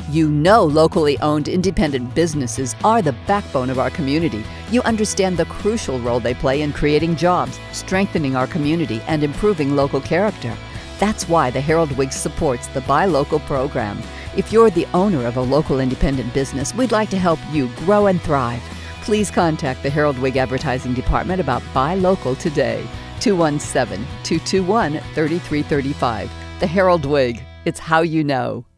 You know locally owned independent businesses are the backbone of our community. You understand the crucial role they play in creating jobs, strengthening our community, and improving local character. That's why the Herald Whig supports the Buy Local program. If you're the owner of a local independent business, we'd like to help you grow and thrive. Please contact the Herald Whig Advertising Department about Buy Local today. 217-221-3335. The Herald Whig. It's how you know.